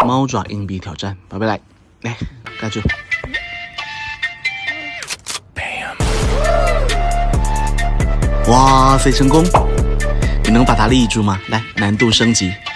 猫爪硬币挑战，宝贝来盖住。哇塞，成功！你能把它立住吗？来，难度升级。